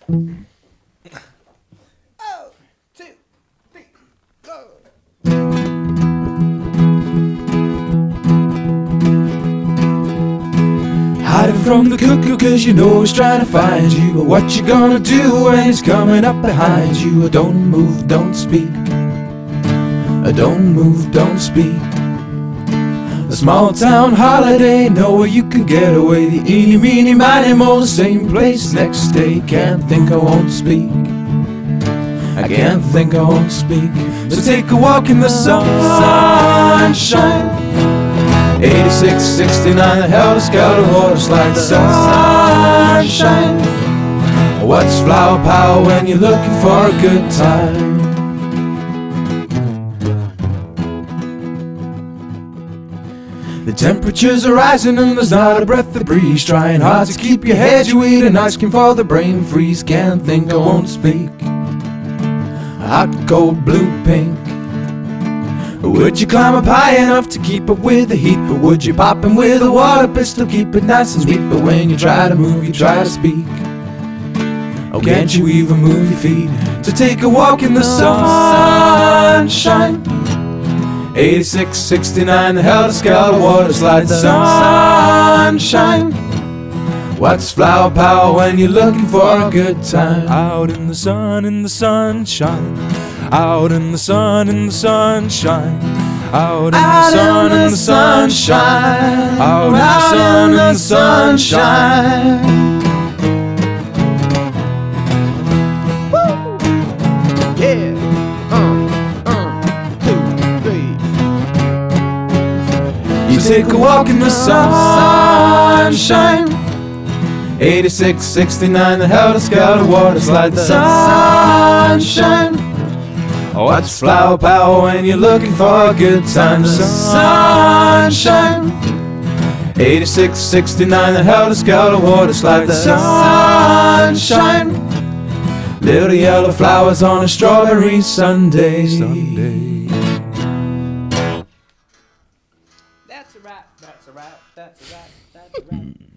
Oh, 2, 3, go. Hiding from the cuckoo cause you know he's trying to find you. But what you gonna do when he's coming up behind you? Don't move, don't speak. Don't move, don't speak. A small town holiday, know where you can get away. The eeny, meeny, miny, mo, same place next day. Can't think I won't speak. I can't think I won't speak. So take a walk in the sunshine. 86, 69, the hell has got a water slide. Sunshine. What's flower power when you're looking for a good time? The temperatures are rising and there's not a breath of breeze. Trying hard to keep your head, you eat an ice cream for the brain freeze. Can't think I won't speak. Hot, cold, blue, pink. Would you climb up high enough to keep up with the heat? But would you pop in with a water pistol, keep it nice and sweet? But when you try to move, you try to speak. Oh, can't you even move your feet? To take a walk in the sunshine. 86, 69, the hell has got a water slide. Sunshine. What's flower power when you're looking for a good time? Out in the sun, in the sunshine. Out in the sun, in the sunshine. Out in the sun, in the sunshine. Out in the sun, in the sunshine. Woo! Yeah. 2, 3. You take a walk in the sunshine. 86, 69, the hell has got a water slide. Sunshine. What's flower power when you're looking for a good time? The sunshine. 86, 69, the hell has got a water slide. The sunshine. Little yellow flowers on a strawberry Sunday. That's a wrap. That's a wrap. That's a wrap. That's a wrap.